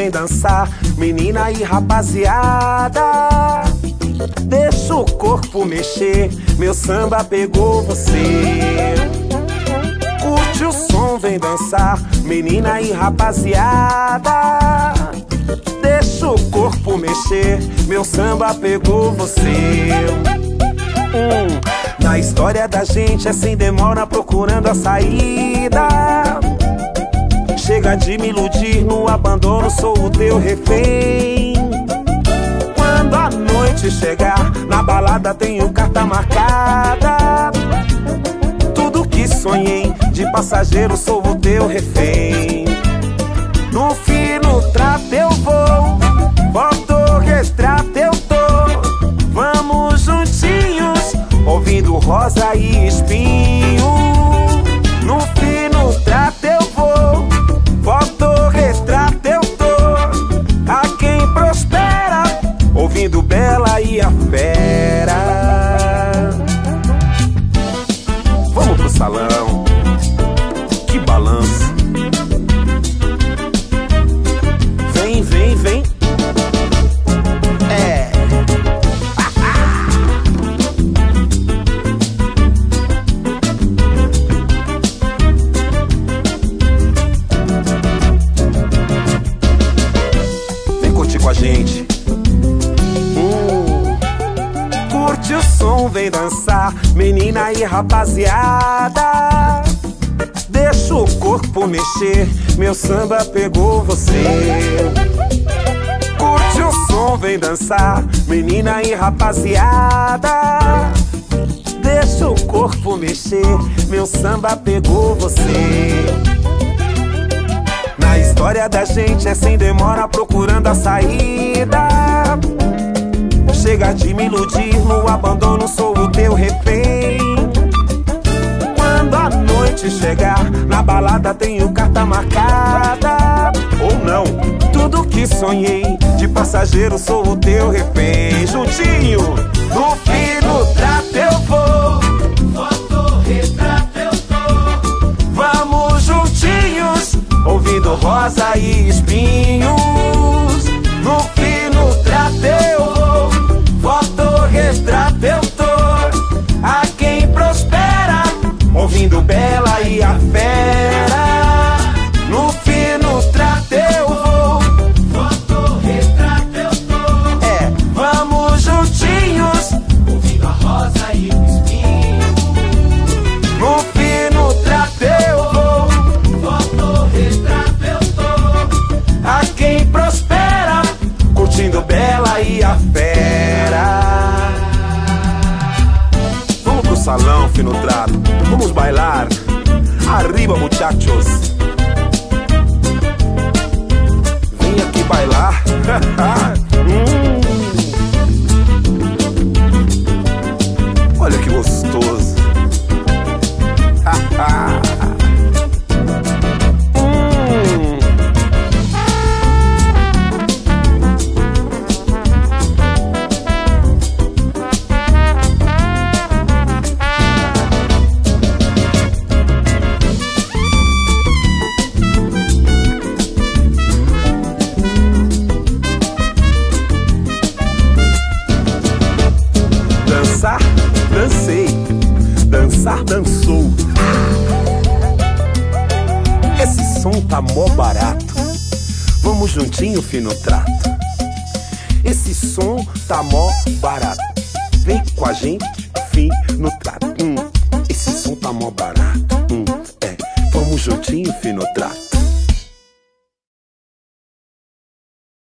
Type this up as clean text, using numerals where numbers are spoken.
vem dançar, menina e rapaziada. Deixa o corpo mexer, meu samba pegou você. Curte o som, vem dançar, menina e rapaziada. Deixa o corpo mexer, meu samba pegou você. Na história da gente é sem demora procurando a saída. Chega de me iludir, no abandono sou o teu refém. Quando a noite chegar, na balada tenho carta marcada. Tudo que sonhei, de passageiro sou o teu refém. No fino trato eu vou, fotorretrato eu tô. Vamos juntinhos, ouvindo Rosa e Espinho. No fino trato eu vou, fotorretrato eu tô. A quem prospera, ouvindo Bela e a Fera. Vamos pro salão, que balanço. Vem, vem, vem. É. Vem curtir com a gente. Curte o som, vem dançar, menina e rapaziada. Deixa o corpo mexer, meu samba pegou você. Curte o som, vem dançar, menina e rapaziada. Deixa o corpo mexer, meu samba pegou você. Na história da gente é sem demora procurando a saída. Chega de me iludir, no abandono sou o teu refém. Quando a noite chegar, na balada tenho carta marcada. Ou não, tudo que sonhei, de passageiro sou o teu refém. Juntinho, no fino trato eu vou, fotorretrato eu tô. Vamos juntinhos, ouvindo Rosa e Espinhos. No fino trato eu vou, fotorretrato eu tô. A quem prospera, ouvindo Bela e a Fera. No fino trato eu vou, fotorretrato eu tô. É, vamos juntinhos, ouvindo a Rosa e o Espinho. No fino trato eu vou, fotorretrato eu tô. A quem prospera, curtindo Bela e a Fera. Vamos pro salão, fino trato, vamos bailar. Arriba, muchachos. Vem aqui bailar. Olha que gostoso. Dançar, dancei. Dançar, dançou. Esse som tá mó barato. Vamos juntinho, fino trato. Esse som tá mó barato. Vem com a gente, fino trato. Esse som tá mó barato. É, vamos juntinho, fino trato.